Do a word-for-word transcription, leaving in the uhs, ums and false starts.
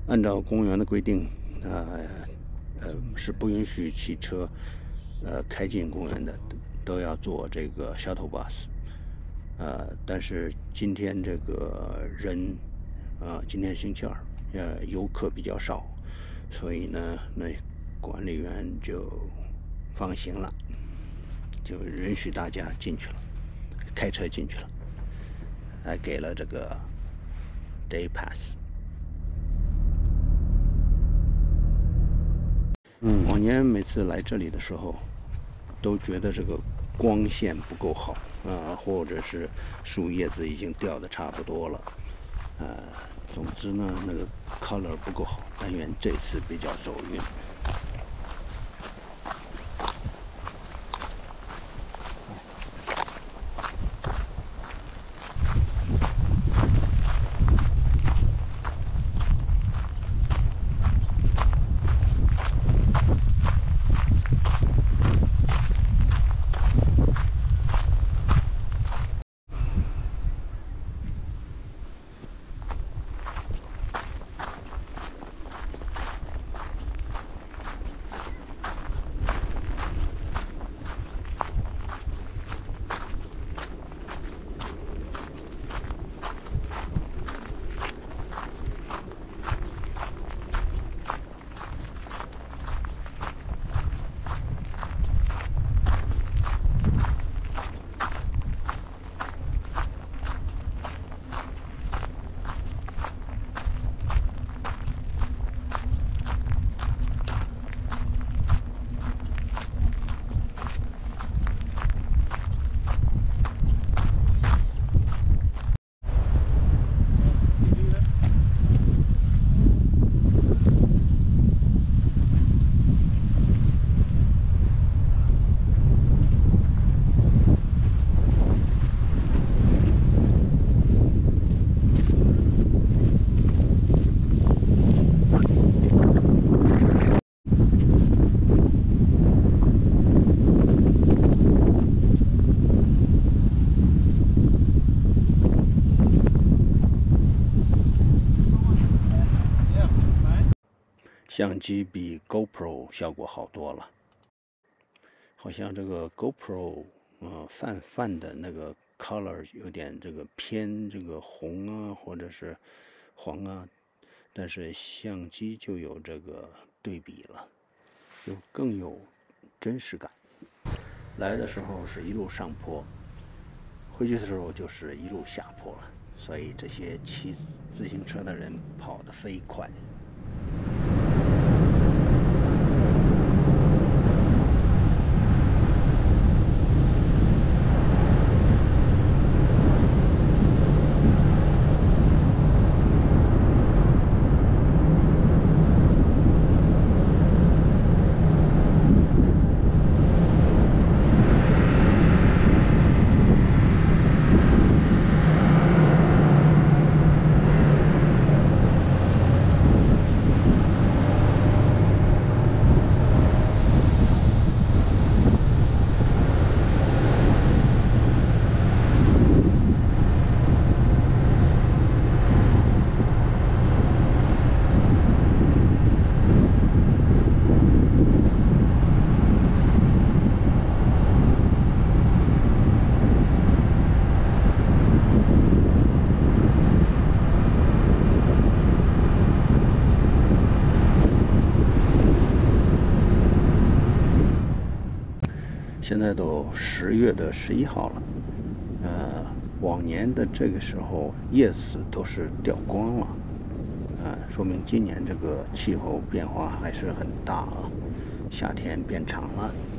按照公园的规定，呃呃是不允许汽车呃开进公园的，都要坐这个 shuttle bus。呃，但是今天这个人，呃，今天星期二，呃，游客比较少，所以呢，那管理员就放行了，就允许大家进去了，开车进去了，还给了这个 day pass。嗯，往年每次来这里的时候，都觉得这个光线不够好啊，或者是树叶子已经掉的差不多了，呃，总之呢，那个 color 不够好。但愿这次比较走运。相机比 GoPro 效果好多了，好像这个 GoPro 呃泛泛的那个 color 有点这个偏这个红啊或者是黄啊，但是相机就有这个对比了，就更有真实感。来的时候是一路上坡，回去的时候就是一路下坡了，所以这些骑自行车的人跑得飞快。现在都十月的十一号了，呃，往年的这个时候叶子都是掉光了，呃，说明今年这个气候变化还是很大啊，夏天变长了。